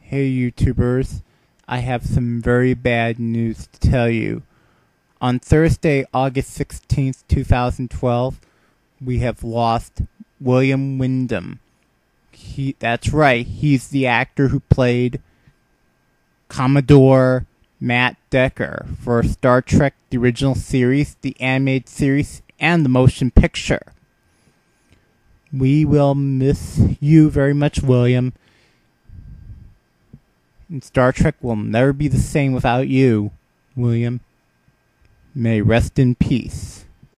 Hey YouTubers, I have some very bad news to tell you. On Thursday, August 16th, 2012, we have lost William Windom. That's right, he's the actor who played Commodore Matt Decker for Star Trek, the original series, the animated series, and the motion picture. We will miss you very much, William. And Star Trek will never be the same without you, William. May rest in peace.